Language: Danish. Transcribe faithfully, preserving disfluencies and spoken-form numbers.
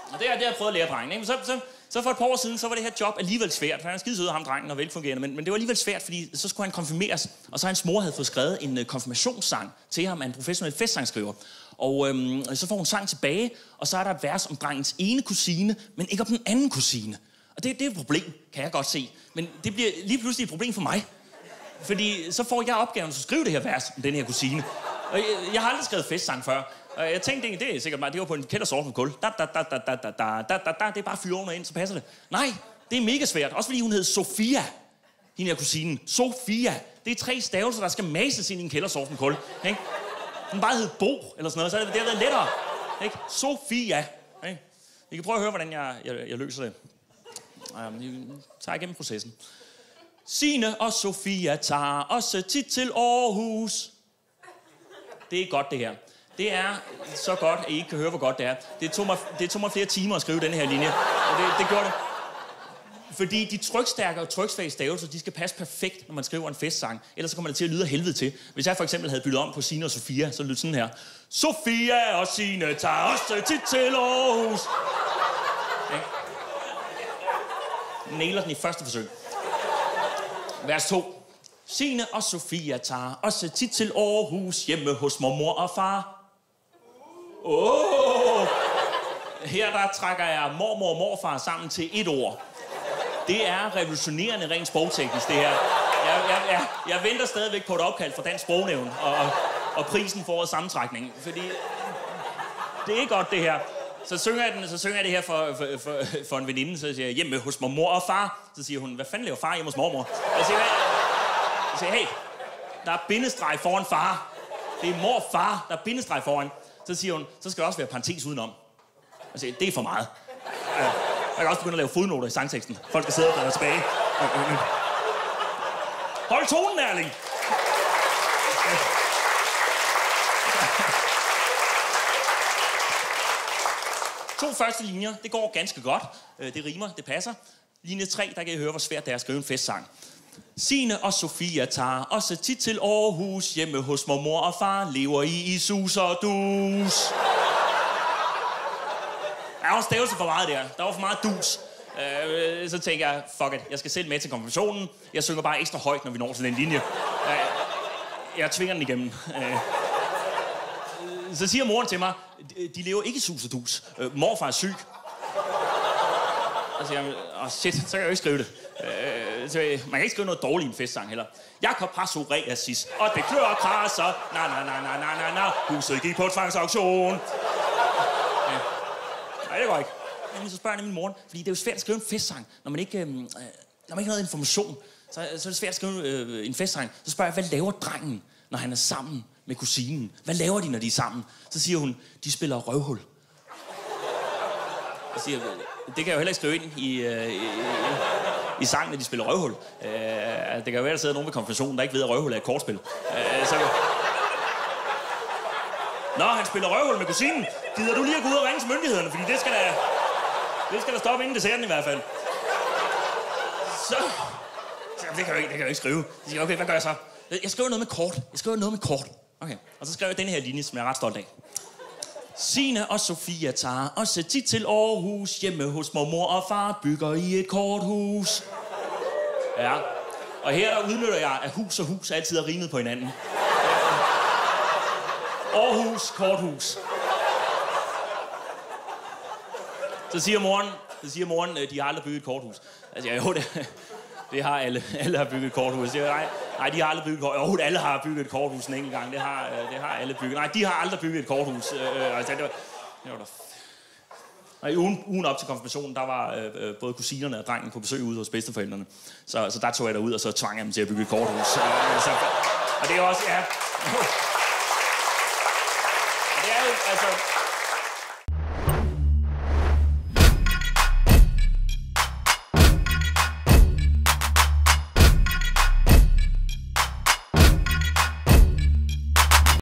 Og det har jeg prøvet at lære drengen, ikke? Så, så, så for et par år siden, så var det her job alligevel svært, for han er skidesød, ham drengen, og velfungerende, men, men det var alligevel svært, fordi så skulle han konfirmeres, og så hans mor havde fået skrevet en uh, konfirmationssang til ham af en professionel festsangskriver. Og øhm, så får hun sang tilbage, og så er der et vers om drengens ene kusine, men ikke om den anden kusine. Og det, det er et problem, kan jeg godt se. Men det bliver lige pludselig et problem for mig. Fordi så får jeg opgaven at skrive det her vers om den her kusine. Og jeg, jeg har aldrig skrevet festsang før. Og jeg tænkte egentlig, det er sikkert bare, det var på en kældersort med kul. Da, da, da, da, da, da, da, da, da, det er bare fyre under ind, så passer det. Nej, det er mega svært. Også fordi hun hed Sofia, hende her kusinen. Sofia. Det er tre stavelser, der skal mases ind i en kældersort med kul. Ikke? Den bare hed Bo, eller sådan noget, så det har været lettere. Ikke? Sofia. Ikke? I kan prøve at høre, hvordan jeg, jeg, jeg løser det. Um, jeg tager igennem processen. Signe og Sofia tager også tit til Aarhus. Det er godt, det her. Det er så godt, at I ikke kan høre, hvor godt det er. Det tog mig, det tog mig flere timer at skrive denne her linje. Og det, det gjorde det. Fordi de trykstærke og tryksvage stavelser, de skal passe perfekt, når man skriver en festsang. Ellers så kommer det til at lyde af helvede til. Hvis jeg for eksempel havde byttet om på Signe og Sofia, så lød det sådan her. Sofia og Signe tager også tit til Aarhus. Ja. Nailer den i første forsøg. Vers to. Signe og Sofia tager også tit til Aarhus hjemme hos mormor og far. Åh! Oh! Her der trækker jeg mormor og morfar sammen til et ord. Det er revolutionerende rent sprogteknisk, det her. Jeg, jeg, jeg, jeg venter stadigvæk på et opkald fra Dansk Sprognævn og, og, og prisen for årets sammentrækning. Fordi det er godt, det her. Så synger jeg, den, så synger jeg det her for, for, for, for en veninde, så siger jeg, hjemme hos mormor og far. Så siger hun, hvad fanden laver far hjemme hos mormor? Jeg siger, jeg siger, hey, der er bindestreg foran far. Det er mor og far, der er bindestreg foran. Så siger hun, så skal der også være parentes udenom. Jeg siger, det er for meget. Jeg kan også begynde at lave fodnoter i sangteksten. Folk skal sidde og dreje tilbage. Hold tonen, Erling! To første linjer, det går ganske godt. Det rimer, det passer. Linje tre, der kan I høre, hvor svært det er at skrive en festsang. Signe og Sofia tager også tit til Aarhus. Hjemme hos mormor og far lever I i sus og dus. Der var en stavelse for meget der. Der var for meget dus. Øh, så tænker jeg, fuck it, jeg skal selv med til konfirmationen. Jeg synger bare ekstra højt, når vi når til den linje. Øh, jeg tvinger den igennem. Øh. Så siger moren til mig, de lever ikke i sus og dus. Øh, morfar er syg. Så siger jeg, oh shit, så kan jeg jo ikke skrive det. Øh, så man kan ikke skrive noget dårligt i en festsang heller. Jakob har psoriasis, og det klør og krasser. Na, na, na, na, na, na, na. Huset gik på tvangsauktion. Nej, det går ikke. Jamen, så spørger jeg min mor, fordi det er jo svært at skrive en festsang, når man ikke, øh, når man ikke har noget information. Så, så er det svært at skrive øh, en festsang. Så spørger jeg, hvad laver drengen, når han er sammen med kusinen? Hvad laver de, når de er sammen? Så siger hun, de spiller røvhul. Jeg siger, det kan jeg jo heller ikke skrive ind i, øh, i, i sangen, når de spiller røvhul. Øh, det kan jo være, der sidder nogen ved konfirmationen, der ikke ved, at røvhul er et kortspil. Øh, så... Nå, han spiller røvhul med kusinen. Gider du lige at gå ud og ringe til myndighederne? Fordi det skal da, det skal da stoppe inden desserten i hvert fald. Så... Det kan jeg jo ikke, det kan jeg jo ikke skrive. Jeg siger, okay, hvad gør jeg så? Jeg skriver noget med kort. Jeg skriver noget med kort. Okay. Og så skriver jeg denne her linje, som jeg er ret stolt af. Signe og Sofia tager også tit til Aarhus. Hjemme hos mormor og far bygger i et korthus. Ja. Og her der udnytter jeg, at hus og hus altid er rimet på hinanden. Aarhus, korthus. Så siger moren, så siger moren, de har aldrig bygget et korthus. Altså, jo, det, det har alle. Alle har bygget et korthus. Jeg siger, nej, nej, de har aldrig bygget et korthus. Jo, alle har bygget et korthus en enkelt gang. Det har, det har alle bygget. Nej, de har aldrig bygget et korthus. Øh, altså, det var, det var der... Og i ugen, ugen op til konfirmationen, der var øh, både kusinerne og drengen på besøg ude hos bedsteforældrene. Så, så der tog jeg derud, og så tvang jeg dem til at bygge et korthus. Øh, så, og det er også, ja... Og det er jo, altså...